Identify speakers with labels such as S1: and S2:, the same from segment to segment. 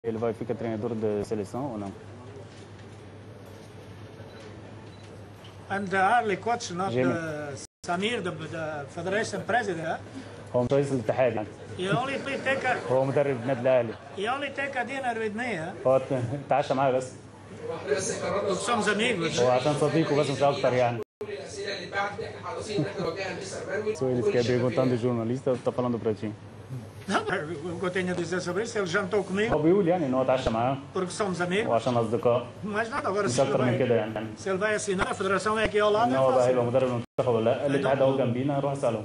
S1: Ele vai ficar treinador de seleção ou não?
S2: And early coach, not Samir, the federation president.
S1: هو رئيس الاتحاد يعني. هو مدرب النادي الاهلي.
S2: He only take a dinner with me.
S1: هو اتعشى معايا بس.
S2: Somos amigos.
S1: هو عشان صديقه بس مش اكتر يعني. Sou eles que é perguntando jornalista, tá falando para ti.
S2: Não, o que eu tenho a dizer sobre isso, ele jantou comigo.
S1: هو بيقول يعني ان هو اتعشى معاه.
S2: Porque somos amigos.
S1: وعشان اصدقاء.
S2: Mas nada, agora
S1: مش اكتر من كده يعني.
S2: Se ele vai assinar, a federação é aqui ao lado.
S1: ان هو بقى هيبقى مدرب المنتخب ولا لا؟ الاتحاد اهو جنبينا نروح اسالهم.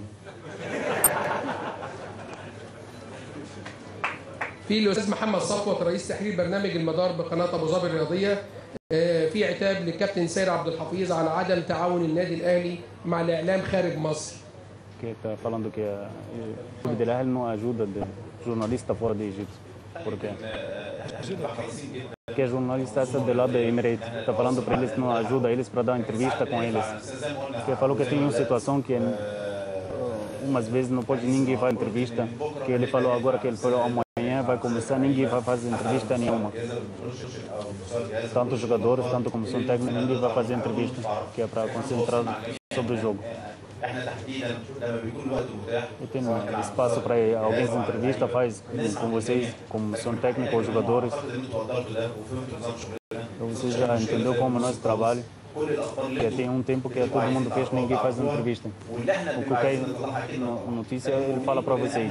S3: في الاستاذ محمد صفوت رئيس تحرير برنامج المدار بقناه ابو ظبي الرياضيه، في عتاب للكابتن سيد عبد الحفيظ على عدم تعاون النادي الاهلي مع الاعلام خارج مصر.
S1: Que está falando que o clube dele não ajuda de jornalista fora do Egito. Por quê? Porque jornalista é de lá do Emirates. Está falando para eles não ajuda eles para dar entrevista com eles. Porque falou que tem uma situação que umas vezes não pode ninguém fazer entrevista. Que ele falou agora que ele falou amanhã vai começar, ninguém vai fazer entrevista nenhuma. Tanto jogadores, tanto comissão técnica, ninguém vai fazer entrevista, que é para concentrar sobre o jogo. E tem espaço para alguém se entrevista, faz com vocês, comissão técnica ou jogadores. Então você já entendeu como nós trabalhamos. Que tem um tempo que todo mundo fez, ninguém faz entrevista. O que cai notícia, ele fala para vocês.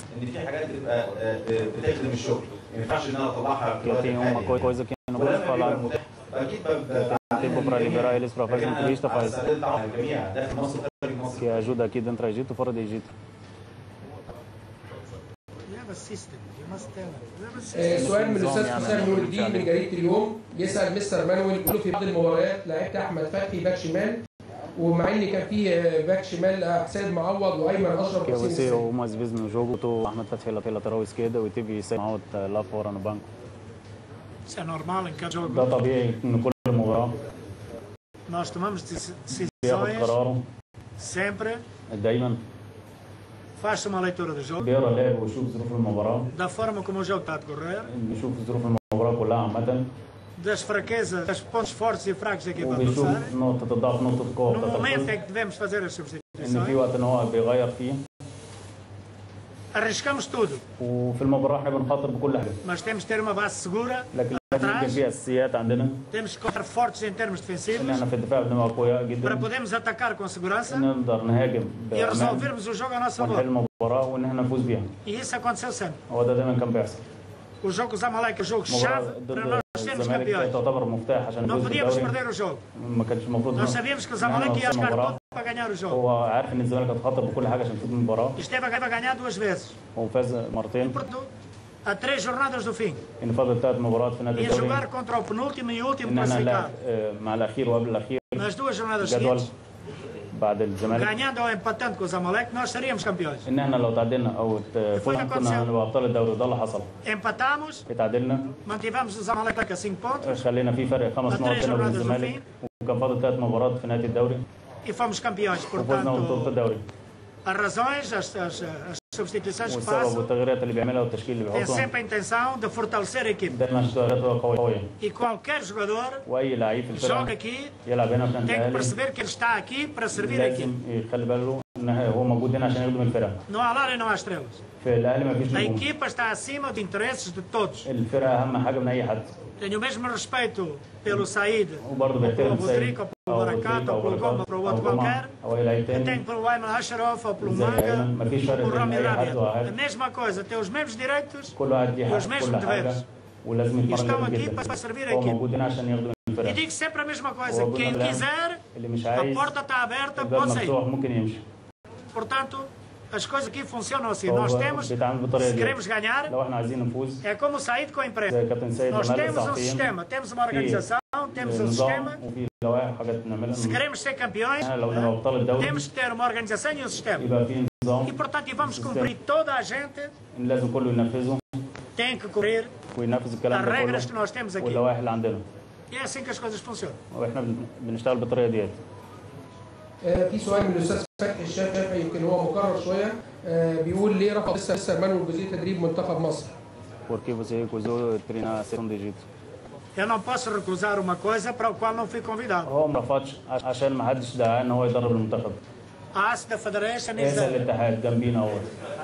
S1: Que tem uma coisa que não pode falar. Tem tempo para liberar eles para fazer entrevista, faz. Que ajuda aqui dentro do Egito, fora do Egito.
S3: سؤال من الاستاذ حسام نور الدين من جريده اليوم، بيسال مستر مانويل، بيقول في بعض المباريات لعبت احمد فتحي باك شمال، ومع ان كان في باك شمال حسين معوض وايمن اشرف.
S1: Que você umas vezes no jogo o Ahmed Fathy lateral esquerda e teve Said Maoud lá fora no banco.
S2: Isso é normal em cada jogo.
S1: ده طبيعي من كل مباراة.
S2: Nós tomamos
S1: بياخد
S2: decisões
S1: قراره
S2: sempre.
S1: دايما.
S2: Faz-se uma leitura do jogo.
S1: بيقرا اللعب ويشوف ظروف المباراة.
S2: Da forma como o jogo está a decorrer.
S1: بيشوف ظروف المباراة كلها عامة.
S2: Das fraquezas, dos pontos fortes e fracos da equipa
S1: وبيشوف
S2: adversária.
S1: نقطة الضعف نقطة القوة
S2: No
S1: بتاعت
S2: momento em
S1: الخصم.
S2: que devemos fazer as
S1: إن في
S2: substituições,
S1: وقت إن هو بيغير فيه.
S2: arriscamos tudo.
S1: وفي المباراة إحنا بنخاطر بكل حاجة.
S2: Mas temos que ter uma base segura.
S1: لكن لازم يكون في أساسيات عندنا.
S2: Temos que estar fortes em termos
S1: إن
S2: defensivos
S1: إحنا في الدفاع بنبقى أقوياء
S2: para
S1: جدا.
S2: podermos atacar com segurança
S1: نقدر نهاجم
S2: e
S1: بأمان
S2: resolvermos o jogo a nossa
S1: ونحل
S2: favor.
S1: المباراة وإن إحنا نفوز بيها.
S2: E isso aconteceu sempre.
S1: هو ده دايما كان بيحصل.
S2: O jogo com o Zamalek é um jogo chave
S1: مباراة
S2: para
S1: ضد
S2: nós sermos
S1: الزمالك
S2: campeões.
S1: تعتبر مفتاح عشان
S2: Não
S1: نفوز
S2: podíamos
S1: بالدوري.
S2: perder o jogo.
S1: ما كانش المفروض
S2: Nós sabíamos que o Zamalek ia jogar tudo para ganhar o jogo.
S1: هو عارف ان الزمالك هتخاطر بكل حاجه عشان يفوز بالمباراه.
S2: Esteve a ganhar duas vezes.
S1: وفاز مرتين.
S2: Há 3 jornadas do fim.
S1: ان فاضل 3 مباريات في نادي
S2: Ia
S1: الدوري.
S2: jogar contra o penúltimo e último
S1: ان احنا
S2: classificado.
S1: نلعب مع الاخير وقبل الاخير.
S2: Nas 2 jornadas
S1: جدول
S2: seguintes,
S1: بعد الزمالك.
S2: ganhando ou empatando com o Zamalek, nós seríamos campeões.
S1: ان احنا لو تعادلنا او فزنا كنا هنبقى ابطال الدوري، وده اللي حصل.
S2: Empatámos,
S1: اتعادلنا.
S2: mantivemos o Zamalek a 5 pontos
S1: خلينا في فرق 5 نقط بيننا وبين الزمالك، وكان فاضل 3 مباريات في نهايه الدوري.
S2: e fomos campeões.
S1: وفزنا ببطوله
S2: Portanto,
S1: الدوري.
S2: as razões, as substituições que
S1: والسبب
S2: faço,
S1: والتغييرات اللي بيعملها والتشكيل اللي
S2: tem
S1: بيحطهم
S2: sempre a intenção de fortalecer a equipe.
S1: دايما اشتغالات قويه.
S2: E qualquer jogador
S1: واي لعيب في
S2: que joga
S1: الفرقه
S2: aqui
S1: يلعب هنا في النادي
S2: tem que
S1: الاهلي
S2: perceber que ele está aqui para servir a
S1: لازم
S2: equipe.
S1: يخلي باله ان هو موجود هنا عشان يخدم الفرقه.
S2: Não há lar e não há estrelas.
S1: في الاهلي ما فيش
S2: A
S1: نجوم.
S2: equipa está acima de interesses de todos.
S1: الفرقه اهم حاجه من اي حد.
S2: Tenho o mesmo respeito pelo Said,
S1: وبرضه
S2: ou pelo
S1: بيحترم
S2: Rodrigo, ou pelo Barakat, ou pelo Goma, para o outro qualquer.
S1: او اي لعيب
S2: Eu
S1: تاني.
S2: tenho pelo Ayman Ashraf, ou pelo
S1: زي
S2: Manga,
S1: ايمن ما فيش فرق
S2: ou
S1: بين
S2: Rami
S1: اي حد
S2: Rabia. A
S1: وواحد.
S2: mesma coisa, tem os mesmos direitos
S1: كل واحد ليه
S2: e os
S1: حق
S2: mesmos
S1: كل حاجه
S2: deveres.
S1: ولازم
S2: E estão
S1: يتمرن
S2: aqui
S1: جدا.
S2: para servir a
S1: هو
S2: equipe.
S1: موجود هنا عشان يخدم
S2: E
S1: الفرقه.
S2: digo sempre a mesma coisa,
S1: هو
S2: quem
S1: قلنا
S2: quiser,
S1: اللي مش
S2: a
S1: عايز
S2: porta está aberta,
S1: الباب
S2: pode sair.
S1: مفتوح ممكن يمشي.
S2: Portanto, as coisas aqui funcionam assim.
S1: هو
S2: Nós temos,
S1: بيتعامل بالطريقه
S2: se
S1: دي.
S2: queremos ganhar,
S1: لو احنا عايزين نفوز
S2: é como sair com a imprensa.
S1: زي كابتن سيد
S2: Nós
S1: ومال
S2: temos um
S1: الصحفيين.
S2: sistema, temos uma organização, temos um
S1: نظام
S2: sistema.
S1: وفي لوائح حاجات نعملها.
S2: Se queremos ser campeões,
S1: احنا لو نبقى ابطال الدوري
S2: temos que ter uma organização e um sistema.
S1: يبقى في نظام.
S2: E portanto, e vamos cumprir, toda a gente
S1: لازم كله ينفذه
S2: tem que cumprir
S1: وينفذ الكلام
S2: as
S1: ده
S2: regras que
S1: كله
S2: nós temos aqui.
S1: واللوائح اللي عندنا.
S2: E é assim que as coisas funcionam.
S1: واحنا بنشتغل بالطريقه ديت.
S3: في سؤال من الاستاذ فتحي الشافعي، يمكن هو مكرر شويه، بيقول ليه رفض مستر مانويل جزئيه تدريب منتخب مصر؟
S1: porque você recusou treinar a seleção do Egito.
S2: Eu não posso recusar uma coisa para o qual não fui convidado.
S1: هو ما رفضش عشان ما حدش دعاه ان هو يدرب المنتخب.
S2: Ask the federation is
S1: اسال
S2: there.
S1: الاتحاد جنبينا اهو.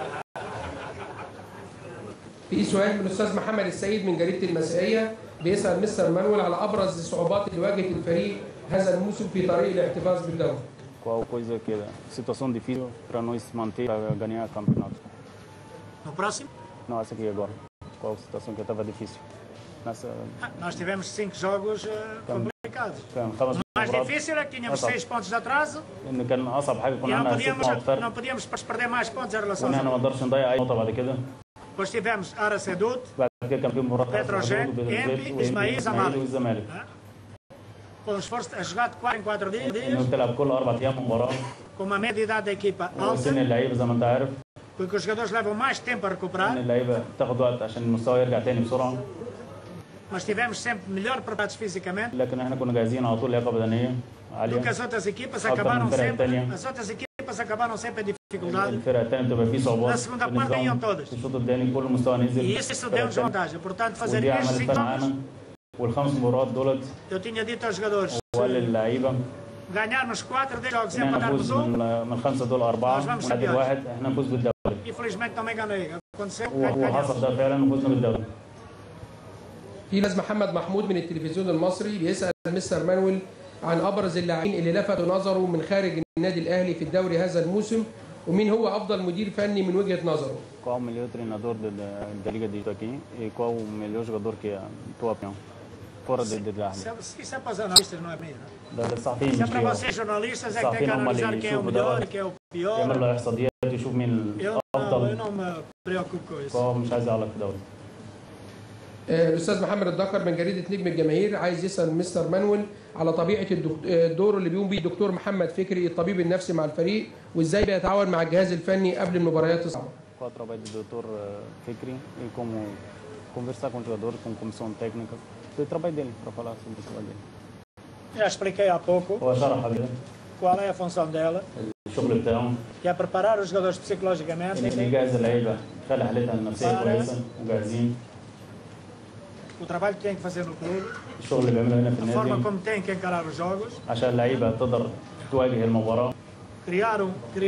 S3: في سؤال من الاستاذ محمد السيد من جريده المسائيه بيسال مستر مانويل على ابرز الصعوبات اللي واجهت الفريق هذا الموسم في طريق الاحتفاظ بالدوري.
S1: Qual coisa que é situação difícil para nós manter para ganhar campeonato?
S2: No próximo,
S1: Não, essa aqui agora. Qual situação que estava difícil? Nessa
S2: nós tivemos 5 jogos complicados.
S1: كان خمس
S2: O mais
S1: مباريات
S2: difícil é que tínhamos
S1: أصعب.
S2: 6 pontos de atraso
S1: ان كان اصعب حاجه
S2: e
S1: كنا
S2: não
S1: عندنا 6 نقط فرق
S2: não podíamos perder mais pontos em relação
S1: وان
S2: aos
S1: احنا ما
S2: outros.
S1: نقدرش نضيع اي نقطه بعد كده.
S2: Depois tivemos Ara Sedut,
S1: بعد كده كان في مباراه
S2: Petrojet, Empi, Ismail, Zamalek.
S1: والزمالك.
S2: com o esforço a jogar de 4 em 4 dias,
S1: انه بتلعب كل 4 ايام مباراه
S2: com uma média de idade da equipa
S1: وسن
S2: alta,
S1: اللعيبه زي ما انت عارف
S2: porque os jogadores levam mais tempo a
S1: ان
S2: recuperar,
S1: اللعيبه تاخد وقت عشان المستوى يرجع تاني بسرعه.
S2: mas tivemos sempre melhor preparados fisicamente
S1: لكن احنا كنا جاهزين على طول لياقه بدنيه
S2: do
S1: عاليه.
S2: que as outras equipas
S1: أكتر من
S2: acabaram
S1: الفرق
S2: sempre,
S1: التانية.
S2: as outras equipas acabaram sempre em dificuldade
S1: الفرقه الثانيه بتبقى فيه صعوبات.
S2: Na segunda parte
S1: بالنسبة لهم
S2: ganham todas.
S1: في الشوط الثاني كل المستوى نزل.
S2: e isso deu-nos vantagem. Portanto, fazer
S1: ودي
S2: estes
S1: عملت
S2: 5
S1: فرق
S2: jogos,
S1: معانا والخمس مباريات دولت
S2: eu tinha dito aos jogadores,
S1: وقال للعيبه
S2: ganharmos 4 desses jogos
S1: ان
S2: sem
S1: احنا
S2: empatarmos
S1: نفوز من الخمسه دول اربعه ونعدل واحد احنا نفوز بالدوري.
S2: Infelizmente não me enganei. Aconteceu,
S1: وهو حصل
S2: ganhamos.
S1: ده فعلا وفوزنا بالدوري.
S3: في ناس محمد محمود من التلفزيون المصري بيسال مستر مانويل عن ابرز اللاعبين اللي لفتوا نظره من خارج النادي الاهلي في الدوري هذا الموسم ومين هو افضل مدير فني من وجهه نظره.
S1: Qual o melhor treinador da Liga de aqui e qual o melhor jogador que é a tua opinião? Fora de Ahmed.
S2: Isso é para os jornalistas, não é minha.
S1: ده الصحفيين
S2: Isso é
S1: مش
S2: para
S1: ليه.
S2: vocês jornalistas é que têm
S1: الصحفيين
S2: que
S1: هم
S2: analisar
S1: اللي
S2: quem é o
S1: يشوفوا
S2: melhor
S1: ده
S2: e quem é o
S1: يعمل
S2: pior.
S1: له احصائيات ويشوف مين
S2: Eu
S1: الافضل.
S2: não me preocupo com isso.
S1: فهو مش عايز يعلق في دوري.
S3: الاستاذ محمد الدكر من جريده نجم الجماهير عايز يسال مستر مانويل على طبيعه الدور اللي بيقوم بيه الدكتور محمد فكري الطبيب النفسي مع الفريق وازاي بيتعاون مع الجهاز الفني قبل المباريات الصعبه.
S1: Qual o trabalho do Dr. Fikri e como conversar com o jogador, com a comissão técnica. Foi o trabalho dele para falar sobre o trabalho dele.
S2: Já expliquei há pouco
S1: هو شرح كده
S2: qual é a função dela,
S1: الشغل بتاعهم
S2: que é preparar os jogadores psicologicamente
S1: ان يجهز اللعيبه خلي حالتها النفسيه كويسه وجاهزين.
S2: o trabalho que tem que fazer no clube,
S1: الشغل اللي بيعمله هنا في
S2: a forma
S1: النادي
S2: como tem que encarar os jogos,
S1: عشان اللعيبه تقدر تواجه المباراه.
S2: criar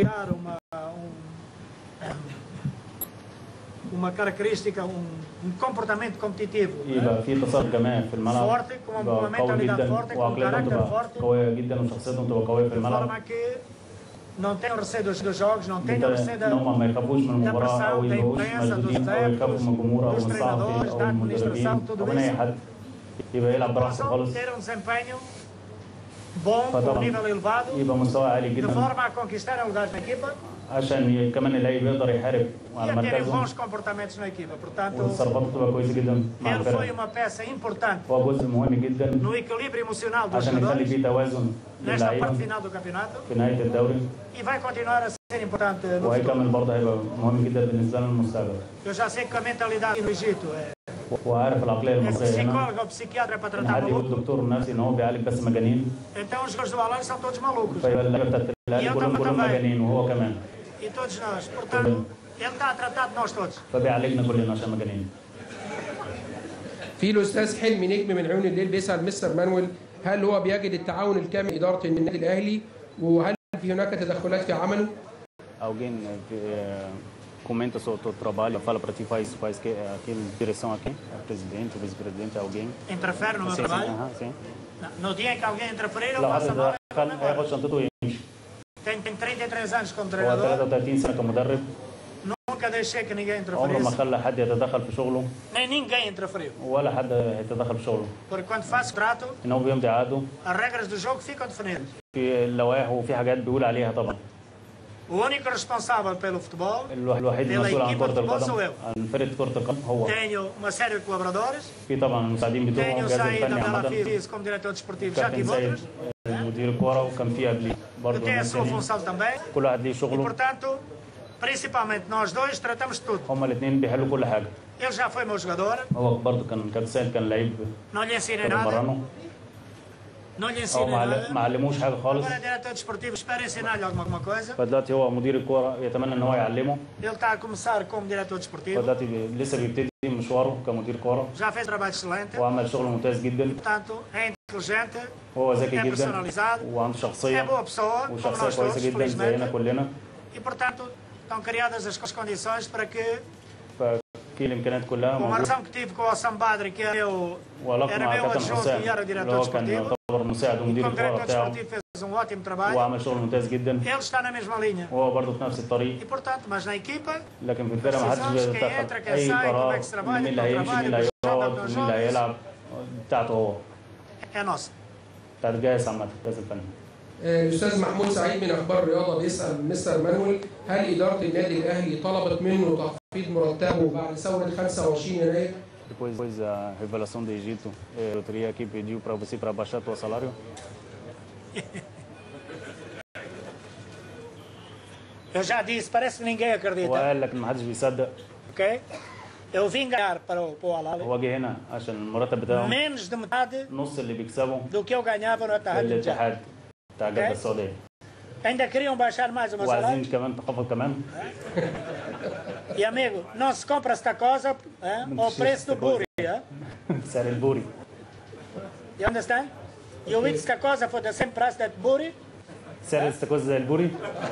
S2: uma característica, um comportamento competitivo
S1: يبقى في تصرف جماعي في الملعب
S2: forte, com uma
S1: يبقى قوي
S2: mentalidade
S1: جدا
S2: forte, com um
S1: وعقليتهم
S2: carácter
S1: تبقى
S2: forte,
S1: قويه جدا وشخصيتهم تبقى قويه في
S2: de
S1: الملعب.
S2: forma que não tenham receio dos jogos, não tenham receio
S1: ان هم ما يخافوش من
S2: da
S1: المباراه او
S2: pressão da
S1: يبقوش
S2: imprensa, dos
S1: مشدودين او يخافوا من الجمهور او
S2: dos
S1: من الصحفي
S2: treinadores,
S1: او
S2: da
S1: من المدربين
S2: administração, tudo
S1: او من اي
S2: isso.
S1: حد. يبقى يلعب براحته
S2: possam
S1: خالص.
S2: ter um desempenho bom, com um
S1: فطبعا
S2: nível elevado,
S1: يبقى مستوى عالي
S2: de
S1: جدا
S2: forma a conquistarem lugares na equipa
S1: عشان كمان اللعيب يقدر يحارب
S2: e
S1: على
S2: a terem
S1: مركزه
S2: bons comportamentos na equipa. Portanto,
S1: والتصرفات تبقى كويسه جدا مع
S2: ele foi
S1: الفرق.
S2: uma peça importante
S1: هو جزء مهم جدا
S2: no equilíbrio emocional dos
S1: عشان يخلي
S2: jogadores
S1: فيه توازن
S2: nesta
S1: للعيبه
S2: parte final do campeonato
S1: في نهايه الدوري
S2: e vai continuar a ser importante no futuro.
S1: وهيكمل برضه هيبقى مهم جدا بالنسبه لنا المستقبل.
S2: Eu já sei que a mentalidade no Egito é
S1: وعارف العقليه المصريه هنا
S2: psicólogo ou psiquiatra para
S1: ان
S2: tratar
S1: حد يقول
S2: maluco.
S1: دكتور النفسي ان هو بيعالج بس مجانين
S2: Então os jogadores do Al-Ahly são todos malucos.
S1: فيبقى اللعيبه بتاعت الاهلي كلهم مجانين وهو كمان
S2: E todos nós. Portanto, ele está a tratar de nós todos.
S1: فبيعالجنا كلنا عشان مجانين.
S3: في الاستاذ حلمي نجم من عيون الليل بيسال مستر مانويل هل هو بيجد التعاون الكامل اداره النادي الاهلي وهل في هناك تدخلات في عمله؟
S1: Alguém comenta sobre o trabalho, fala para ti, faz que aquela direção aqui, o presidente, o vice-presidente, alguém.
S2: Interfere no meu
S1: Sim, sim,
S2: trabalho.
S1: aham, sim.
S2: No dia em que alguém interferir, eu
S1: لو
S2: passo a bola.
S1: حد دخل هياخد شنطته ويمشي.
S2: Tenho 33 anos como
S1: هو
S2: treinador.
S1: 33 سنه كمدرب
S2: Nunca deixei que ninguém
S1: عمره ما
S2: interferisse.
S1: خلى حد يتدخل في شغله
S2: Nem ninguém interferiu.
S1: ولا حد هيتدخل في شغله.
S2: Porque quando faço trato,
S1: ان هو بيمضي عقده
S2: as regras do jogo ficam definidas.
S1: في اللوائح وفي حاجات بيقول عليها طبعا.
S2: O único responsável pelo futebol,
S1: الوحيد
S2: pela
S1: المسؤول عن
S2: equipa
S1: كرة
S2: de futebol sou
S1: القدم
S2: eu.
S1: عن فرقة كرة القدم هو.
S2: Tenho uma série de colaboradores.
S1: في طبعا المساعدين بتوعه
S2: Tenho
S1: الجهاز
S2: saído
S1: الفني
S2: da
S1: عامة.
S2: Fiz como diretor desportivo. Já
S1: كابتن
S2: tive
S1: سيد
S2: outros.
S1: مدير الكورة وكان في قبليه
S2: Eu
S1: برضه
S2: tenho a
S1: ناس
S2: sua
S1: تانيين.
S2: função também.
S1: كل واحد ليه
S2: E,
S1: شغله.
S2: portanto, principalmente nós dois tratamos de tudo.
S1: هما الاثنين بيحلوا كل حاجة.
S2: Ele já foi meu jogador.
S1: هو برضه كان كابتن سيد كان لعيب
S2: Não lhe ensinei
S1: كان
S2: nada.
S1: مرنه.
S2: Não lhe
S1: او
S2: ensina nada.
S1: ما علموش حاجه خالص.
S2: Agora, diretor desportivo, espera ensinar-lhe alguma coisa.
S1: فدلوقتي هو مدير الكوره يتمنى ان هو يعلمه.
S2: Ele está a começar como diretor desportivo.
S1: فدلوقتي لسه بيبتدي مشواره كمدير كوره.
S2: Já fez trabalho excelente.
S1: وعمل شغل ممتاز جدا.
S2: Portanto, é inteligente.
S1: وهو ذكي
S2: É
S1: جدا
S2: personalizado.
S1: وعنده
S2: É
S1: شخصيه
S2: boa pessoa, como
S1: وشخصيه
S2: nós
S1: كويسه
S2: todos,
S1: جدا زينا
S2: felizmente.
S1: كلنا.
S2: E, portanto, estão criadas as condições para que,
S1: ففي الامكانيات كلها
S2: com a
S1: موجوده.
S2: relação que tive com o Sam Badri, que
S1: وعلاقته
S2: era
S1: مع
S2: meu
S1: كابتن
S2: adjunto
S1: حسام
S2: e era
S1: اللي
S2: diretor
S1: هو كان
S2: desportivo,
S1: يعتبر مساعد ومدير
S2: como
S1: الكوره
S2: diretor
S1: بتاعه
S2: desportivo fez um ótimo trabalho.
S1: وعمل شغل ممتاز جدا.
S2: Ele está na mesma linha.
S1: وهو برضه في نفس الطريق.
S2: E, portanto, mas na equipa,
S1: لكن في الفرقه ما حدش
S2: decisões, quem entra,
S1: بيتدخل
S2: quem
S1: اي
S2: sai, como é
S1: قرار
S2: que se trabalha,
S1: مين اللي
S2: quem não
S1: هيمشي مين
S2: trabalha,
S1: اللي
S2: quem joga,
S1: هيقعد
S2: quem não
S1: مين اللي
S2: joga.
S1: هيلعب بتاعته هو.
S2: É nossa.
S1: بتاعت جاهز عامه جاهز الفني.
S3: الاستاذ محمود سعيد من اخبار الرياضه بيسال مستر مانويل هل اداره النادي الاهلي طلبت منه تخفيض مرتبه بعد ثوره 25 يناير؟
S1: Depois da revelação do Egito, a diretoria aqui pediu para você para baixar o salário.
S2: Eu já disse, parece que ninguém acredita.
S1: وقال لك ما حدش بيصدق.
S2: Ok? Eu vim ganhar para o Al Ahly
S1: هو جه هنا عشان المرتب بتاعه
S2: menos de metade
S1: نص اللي بيكسبه
S2: do que eu ganhava no Etihad.
S1: الاتحاد بتاع جدة السعوديه.
S2: Ainda queriam baixar mais o meu
S1: وعايزين
S2: salário?
S1: كمان تخفض كمان.
S2: E amigo, não se compra esta coisa ao preço do buri.
S1: سعر البوري.
S2: You understand? You eat esta coisa for the same price that buri.
S1: سعر الاستاكوزا زي البوري.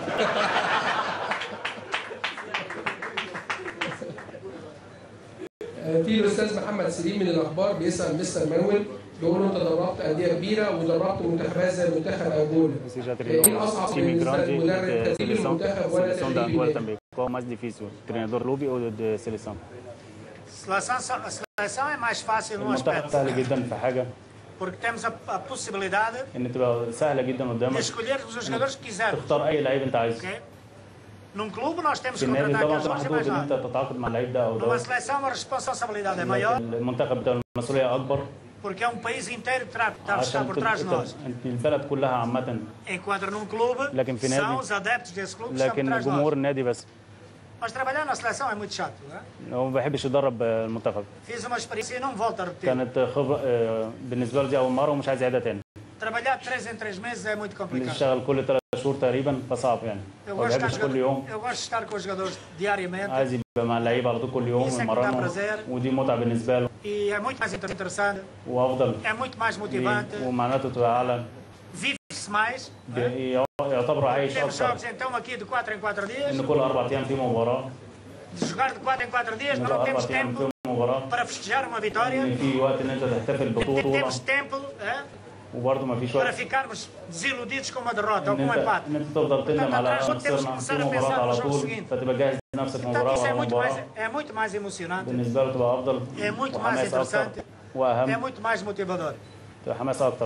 S3: في الاستاذ محمد سليم من الاخبار بيسال مستر مانويل بيقول له انت دربت انديه كبيره ودربت منتخبات زي منتخب انجولا. ايه الاصعب بالنسبه للمدرب تدريب المنتخب ولا
S1: seleção da
S3: تدريب
S1: Angola
S3: النادي؟
S1: também. Qual é o mais difícil? Treinador clube ou de seleção?
S2: A seleção é mais fácil num
S1: المنتخب
S2: aspecto,
S1: سهل جدا في حاجه
S2: porque temos a possibilidade
S1: ان تبقى سهله جدا
S2: de
S1: قدامك
S2: escolhermos os jogadores que quisermos.
S1: تختار اي لعيب انت عايزه.
S2: Ok? Num clube nós temos
S1: في
S2: que
S1: النادي
S2: contratar
S1: طبعا
S2: aqueles jogadores e
S1: محدود
S2: mais
S1: ان انت
S2: nada.
S1: تتعاقد مع اللعيب ده او
S2: Numa
S1: ده.
S2: seleção a responsabilidade é
S1: لكن
S2: maior,
S1: المنتخب بتاع المسؤوليه اكبر
S2: porque é um país inteiro que está a estar
S1: عشان
S2: por trás de nós.
S1: البلد كلها عامه.
S2: Enquanto num clube,
S1: لكن في
S2: são
S1: نادي
S2: os adeptos desse clube que estão por
S1: لكن
S2: trás de
S1: جمهور
S2: nós.
S1: النادي بس.
S2: Mas trabalhar na seleção é muito chato. Né?
S1: هو ما بيحبش يدرب المنتخب.
S2: Fiz uma experiência e não volto a repetir.
S1: كانت خبره بالنسبه له دي اول مره ومش عايز يعيدها تاني.
S2: Trabalhar 3 em 3 meses é muito complicado.
S1: بيشتغل كل 3 شهور تقريبا فصعب يعني.
S2: Eu
S1: ما
S2: gosto, de
S1: بيحبش كل يوم.
S2: eu gosto de estar com os jogadores diariamente
S1: عايز يبقى مع اللعيبه على طول كل يوم
S2: Isso é que dá
S1: ويمرنهم
S2: prazer.
S1: ودي متعه بالنسبه له
S2: e é muito mais interessante,
S1: وافضل
S2: é muito mais motivante,
S1: ومعناته تبقى اعلى.
S2: vive-se mais.
S1: يعتبر عايش
S2: Temos
S1: اكتر.
S2: jogos então aqui de 4 em 4 dias,
S1: ان كل 4 ايام في مباراه.
S2: de jogar de 4 em 4 dias,
S1: ان
S2: mas
S1: كل
S2: não
S1: 4
S2: temos
S1: ايام
S2: tempo
S1: في مباراه.
S2: para festejar uma vitória,
S1: ان في وقت ان انت تحتفل ببطوله
S2: temos tempo
S1: وبرضه ما فيش
S2: para
S1: وقت
S2: ficarmos desiludidos com uma derrota ou
S1: ان
S2: com um
S1: انت
S2: empate.
S1: ان انت تفضل تندم على خسرنا في مباراه على طول فتبقى جاهز نفسك مباراه
S2: Portanto, isso
S1: ورا مباراه.
S2: é muito mais emocionante,
S1: بالنسبه له تبقى افضل
S2: é muito mais
S1: وحماس اكتر
S2: interessante, é
S1: واهم
S2: muito mais motivador.
S1: تبقى حماس اكتر.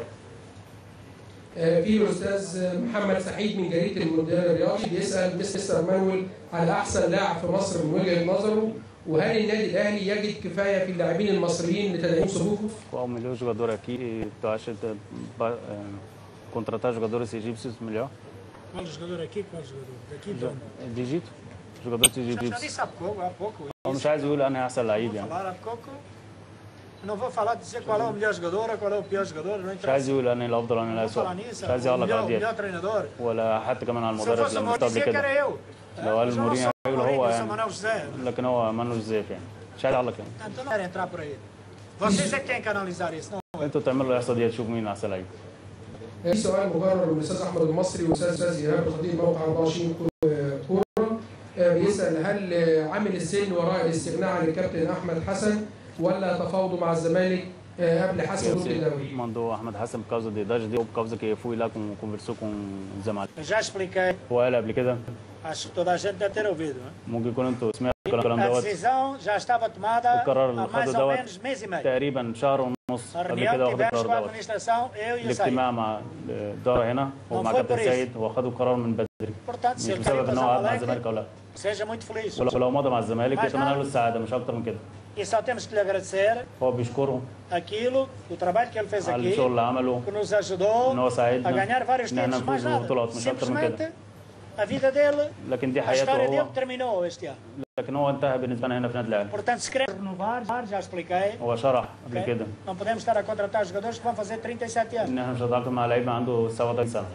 S3: في الاستاذ محمد سعيد من جريده المونديال الرياضي بيسال مستر مانويل على احسن لاعب في مصر من وجهه نظره وهل النادي الاهلي يجد كفايه في اللاعبين المصريين لتدعيم صفوفه؟
S1: Qual o melhor jogador aqui? Tu acha que contratar jogadores egípcios melhor?
S2: Qual jogador aqui? Qual jogador? Daqui
S1: De Egito? Jogadores
S2: Já
S1: egípcios.
S2: disse há pouco.
S1: هو مش عايز يقول انا احسن لعيب
S2: Vou
S1: يعني.
S2: falar há pouco. Não vou falar dizer qual é o melhor jogador ou qual é o pior jogador, não
S1: مش عايز
S2: interessa.
S1: يقول انا الافضل انا
S2: Não vou
S1: الاسوء.
S2: falar nisso.
S1: مش عايز
S2: O
S1: يعلق على
S2: melhor,
S1: دي
S2: treinador.
S1: ولا حتى كمان على
S2: Se eu
S1: المدرب
S2: fosse o
S1: لما
S2: Mourinho,
S1: شفته قبل
S2: dizia que
S1: كده.
S2: era eu.
S1: لو قال
S2: Mas eu não
S1: المورينيو
S2: sou
S1: هيقول
S2: Mourinho,
S1: هو
S2: eu sou
S1: يعني.
S2: Manuel José.
S1: لكن هو مانوش زيف يعني. مش عايز يعلق يعني.
S2: Então não quero entrar por aí. Vocês é que têm que analisar isso, não eu.
S1: انتوا تعملوا الاحصاء دي تشوفوا مين احسن لعيب.
S3: في سؤال مكرر من الاستاذ احمد المصري والاستاذ ايهاب خطيب موقع 24 كوره بيسال هل عامل السن وراء الاستغناء عن الكابتن احمد حسن ولا تفاوضوا مع الزمالك قبل حسم بطوله الدوري؟
S1: mandou Ahmed Hassan por causa da idade dele ou por causa que eu fui lá conversou com o Zamalek.
S2: Já expliquei.
S1: هو قال قبل كده
S2: Acho que toda a gente deve ter ouvido. Não
S1: ممكن يكون انتوا سمعتوا الكلام
S2: é? A
S1: دوت.
S2: decisão já estava tomada
S1: القرار
S2: há
S1: اللي
S2: mais
S1: خده
S2: ou
S1: دوت
S2: menos mês e meio.
S1: تقريبا شهر ونص
S2: A
S1: قبل
S2: reunião
S1: كده
S2: que
S1: واخد
S2: tivemos com a
S1: القرار دوت.
S2: administração, eu e o Said.
S1: الاجتماع مع الاداره هنا ومع
S2: foi
S1: كابتن
S2: por isso.
S1: سيد واخدوا قرار من بدري.
S2: Portanto, se
S1: مش
S2: ele quer ir
S1: بسبب
S2: para
S1: ان هو قعد مع
S2: Zamalek,
S1: الزمالك او لا.
S2: seja muito feliz.
S1: ولو مضى مع الزمالك
S2: Mas
S1: يتمنى
S2: não.
S1: له السعاده مش اكتر من كده.
S2: E só temos que lhe agradecer
S1: هو بيشكره
S2: aquilo, o trabalho que ele fez
S1: على
S2: aqui,
S1: الشغل اللي عمله
S2: que nos ajudou
S1: ان هو
S2: a
S1: ساعدنا
S2: ganhar vários
S1: ان احنا
S2: títulos, mais
S1: نفوز
S2: nada.
S1: ببطولات مش اكتر من كده.
S2: Simplesmente A vida dele,
S1: لكن دي
S2: a
S1: حياته
S2: história
S1: هو،
S2: dele terminou este ano.
S1: لكن هو انتهى بالنسبه لنا هنا في نادي الاهلي.
S2: Portanto, se queremos renovar, já expliquei.
S1: هو شرح قبل
S2: ok?
S1: كده
S2: Não podemos estar a contratar jogadores que vão fazer 37 anos.
S1: ان احنا مش هنتعاقد مع لعيب عنده 37 سنه.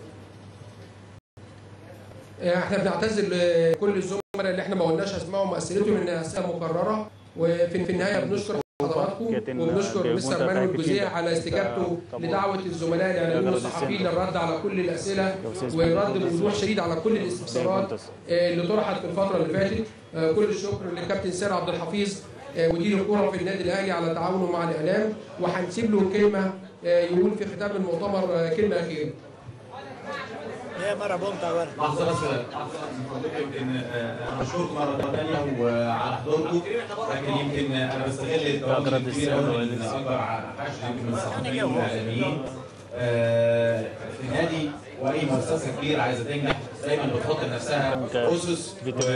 S3: احنا بنعتذر لكل الزملاء اللي احنا ما قلناش اسمائهم واسئلتهم انها اسئله مكرره، وفي النهايه بنشكر حضراتكم وبنشكر مستر مانويل جوزيه على استجابته لدعوه الزملاء الاعلاميين والصحفيين للرد على كل الاسئله ويرد بوضوح شديد على كل الاستفسارات اللي طرحت في الفتره اللي فاتت. كل الشكر للكابتن سير عبد الحفيظ مدير الكره في النادي الاهلي على تعاونه مع الاعلام، وهنسيب له كلمه يقول في ختام المؤتمر كلمه اخيره.
S2: هي مرة بونت agora.
S4: لحظة بس يمكن أنا بشكركم مرة ثانية وعلى حضوركم، لكن يمكن أنا بستغل التواجد الكبير قوي من أكبر حشد يمكن من الصحفيين والإعلاميين في النادي، وأي مؤسسة كبيرة عايزة تنجح دايما بتحط لنفسها أسس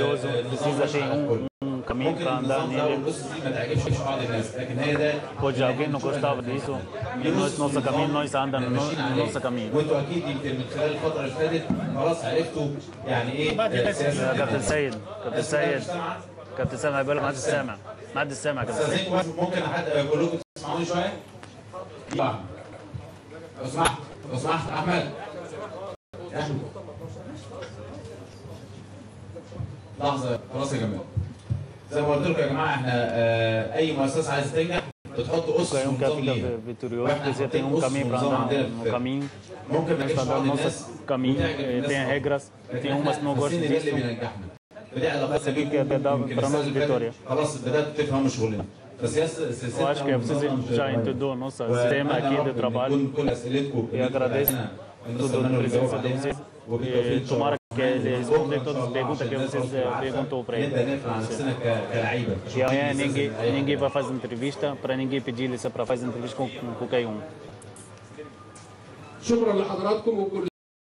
S4: ممكن النظام ده والأسس دي ما تعجبش بعض الناس، لكن هي ده
S1: Pode alguém não gostava disso, nosso caminho, nós andamos no nosso caminho.
S4: وانتوا اكيد يمكن من خلال الفتره اللي فاتت خلاص عرفتوا يعني ايه سياسه.
S1: كابتن سيد كابتن سيد هيقول لك ما حدش سامع كابتن سيد.
S4: ممكن حد كلكم تسمعوني شويه؟ لو سمحت احمد لحظه خلاص يا جماعه، زي ما قلت لكم يا جماعه احنا اي مؤسسه عايزه تنجح بتحط اسس ونظام ليها. واحنا حاطين اسس ونظام عندنا في الفريق. ممكن ما يعجبش بعض الناس
S1: tem regras, tem umas que não gostam
S4: ده اللي
S1: disso.
S4: بينجحنا. فدي علاقات خلاص بدات تفهموا شغلنا.
S1: Eu acho que é preciso já entender o nosso sistema aqui de trabalho e agradeço tudo na presença de vocês e tomara que eles respondam todas as perguntas que vocês perguntou para eles. E amanhã ninguém vai fazer entrevista para ninguém pedir licença para fazer entrevista com qualquer um.
S3: شكرا لحضراتكم وكل